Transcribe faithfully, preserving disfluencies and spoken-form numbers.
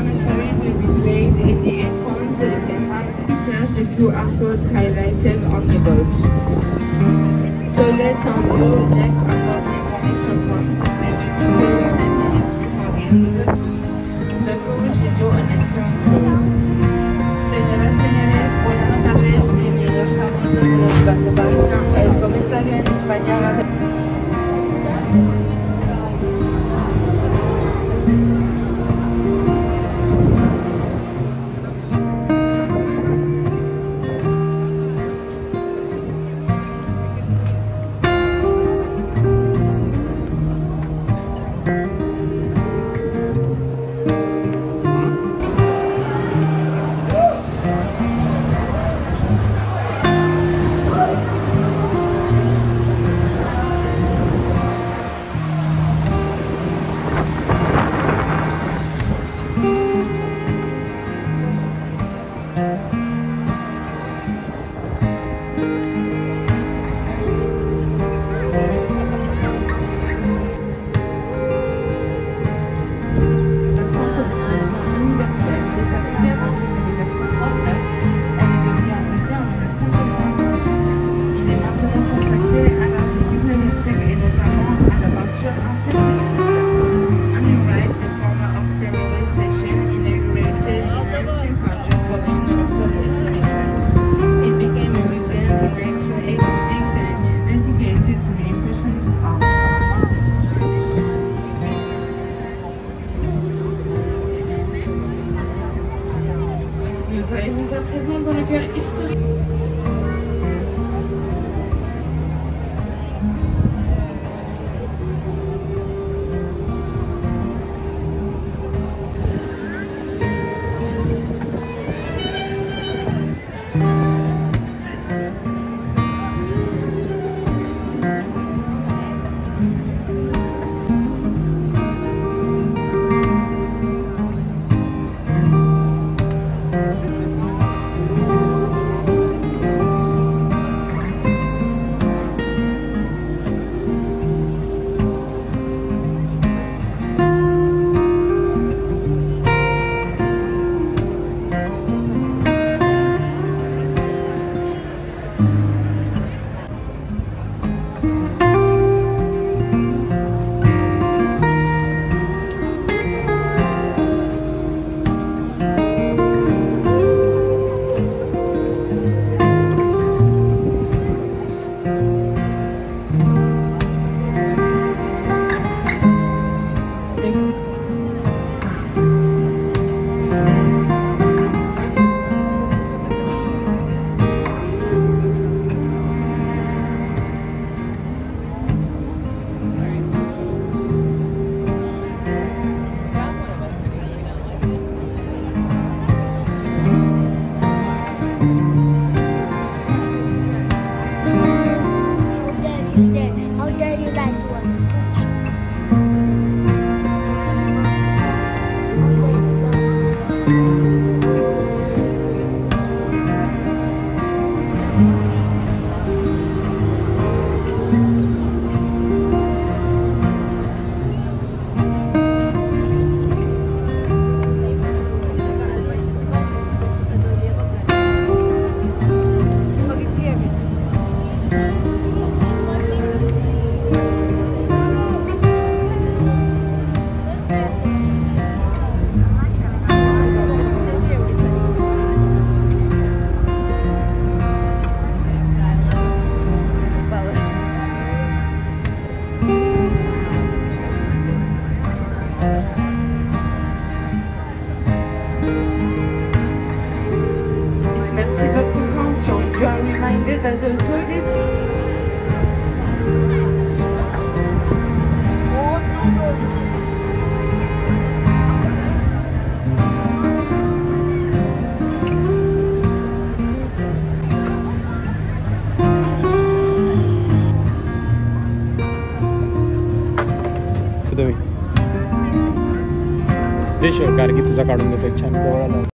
commentary will be played in the earphones behind flash the Q R code highlighted on the boat. Toilets on the lower deck under the information point. They will be closed ten minutes before the end of the cruise. The crew will schedule an excellent cruise. Señoras, señores, buenas tardes, bienvenidos a bordo de los Diaries. El comentario en español. Nous arrivons à présent dans le cœur historique. How dare you lie to us? Merci de votre compréhension. You are reminded that the toilet देश गार्गी तुझा काढून देतो एक छान जवळ आला